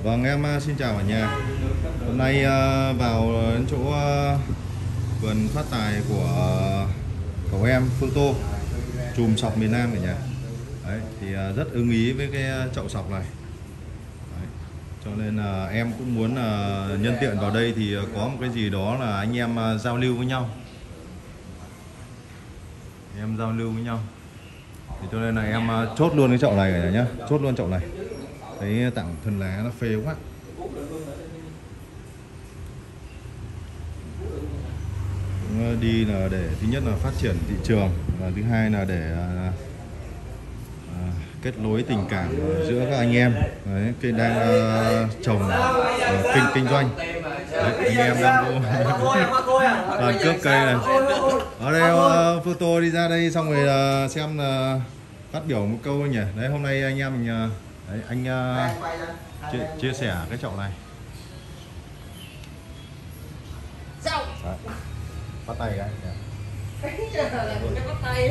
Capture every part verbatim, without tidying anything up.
Vâng, em xin chào cả nhà. Hôm nay vào đến chỗ vườn phát tài của cậu em Phương Tô, chùm sọc miền Nam cả nhà. Đấy, thì rất ưng ý với cái chậu sọc này. Đấy, cho nên là em cũng muốn là nhân tiện vào đây thì có một cái gì đó là anh em giao lưu với nhau. Em giao lưu với nhau. Thì cho nên là em chốt luôn cái chậu này cả nhà nhá, chốt luôn chậu này. Thấy tặng thân lá nó phê quá. Cũng đi là để thứ nhất là phát triển thị trường, và thứ hai là để à, à, kết nối tình cảm giữa các anh em. Đấy, cái đang à, trồng à, kinh kinh doanh. Đấy, anh em đang toàn cướp cây này. Ở đây uh, photo đi ra đây xong rồi uh, xem là uh, phát biểu một câu nhỉ. Đấy, hôm nay anh em mình uh, đấy, anh uh, chia, chia sẻ cái chậu này. Đấy, bắt tay cái bắt tay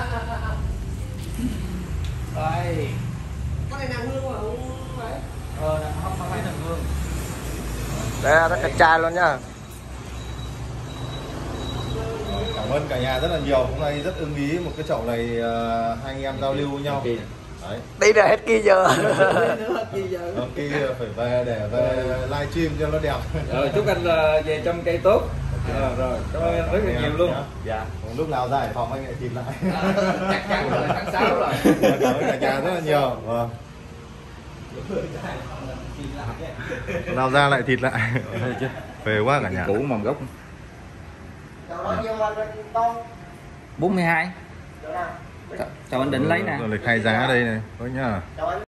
đây. Cái này nàng hương mà không phải. Ờ, không phải nàng hương. Đây rất đẹp trai luôn nhá. Cảm ơn cả nhà rất là nhiều. Hôm nay rất ưng ý một cái chậu này, uh, hai anh em giao lưu với nhau. Đấy. Đi ra hết kia giờ. Kia phải về để về livestream cho nó đẹp. Rồi chúc anh uh, về trăm cây tốt. À, rồi cảm ơn anh rất là nhiều luôn. Dạ. Lúc nào ra Hải Phòng anh lại tìm lại. À, chắc chắn rồi, tháng sáu rồi. Cảm ơn cả nhà rất là nhiều. Vâng. Nào ra lại thịt lại. Về quá cả nhà. Củ mầm gốc. bốn mươi hai. Chào anh định lấy nè. Rồi khai giá đây này. Thôi nhá.